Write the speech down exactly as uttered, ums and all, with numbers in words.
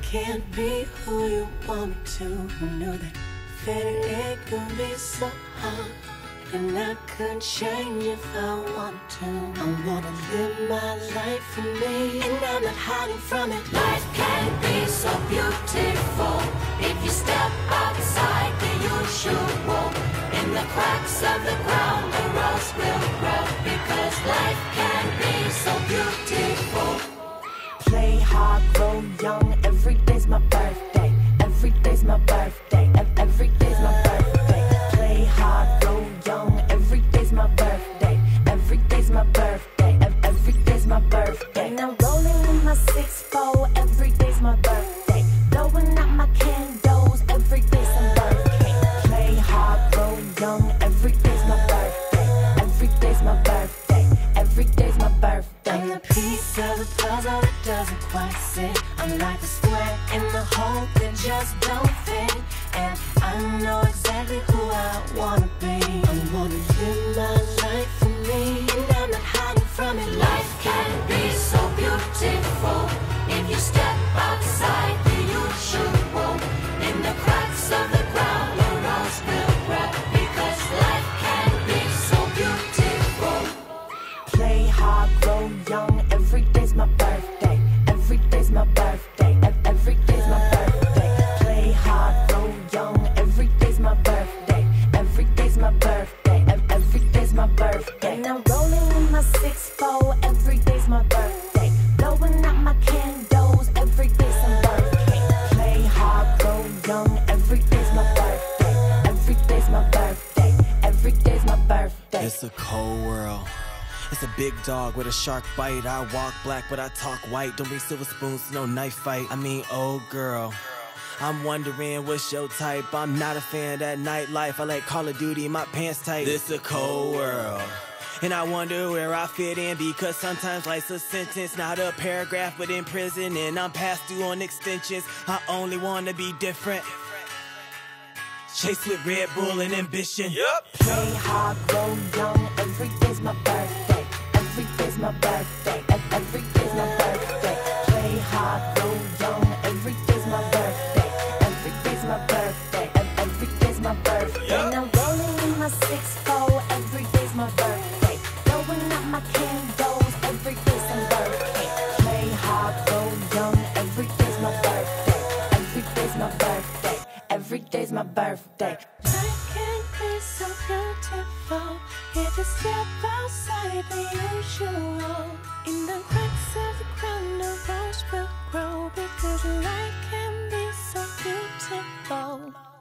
can't be who you want me to. Who knew that fate it could be so hard? And I could change if I wanted to. I wanna live my life for me, and I'm not hiding from it. Life can be so beautiful if you step outside the usual. In the cracks of the ground, the rose will grow, because life can be so beautiful. Play hard, grow young. Every day's my birthday. Every day's my birthday. Ev- Every day's my birthday. Play hard, grow young. Every day's my birthday. Every day's my birthday. Ev- Every day's my birthday. And I'm rolling in my six four. Every day's my birthday. Blowing out my candles. Every day's my birthday. Play hard, grow young. Every day's my birthday. Every day's my birthday. Every day's my birthday. I'm the piece of the puzzle that doesn't quite sit. I'm like the square in the hole that just don't fit. And I know exactly who I wanna be. I wanna live my life for me, and I'm not hiding from it. Life can be so beautiful if you step outside the usual. In the cracks of the ground, the rose will grow, because life can be so beautiful. Play hard, grow young. Every day's my birthday. Every day's my birthday. Ev- Every day's my birthday. Play hard, grow young. Every day's my birthday. Every day's my birthday. Ev- Every day's my birthday. And I'm rolling in my six four. Every day's my birthday. Blowing out my candles. Every day's my birthday. Play hard, grow young. Every day's my birthday. Every day's my birthday. Every day's my birthday. It's a cold world. It's a big dog with a shark bite. I walk black, but I talk white. Don't bring silver spoons to no knife fight. I mean, oh girl, I'm wondering what's your type. I'm not a fan of that nightlife. I like Call of Duty, my pants tight. This a cold world, and I wonder where I fit in, because sometimes life's a sentence, not a paragraph, but in prison, and I'm past due on extensions. I only wanna be different. Chase with Red Bull and ambition. Yep. Play hard, grow young. Every day's my birthday. Every day's my birthday. Ev- Every day's my birthday. Play hard, grow young. Every day's my birthday. Every day's my birthday. Ev- Every day's my birthday. Yep. And I'm rolling in my six four. Every day's my birthday. Blowing out my candles. Every day's my birthday. Play hard, grow young. Every day's my birthday. Every day's my birthday. Every day's my birthday. Life can be so beautiful if you step outside the usual. In the cracks of the ground, the rose will grow, because life can be so beautiful.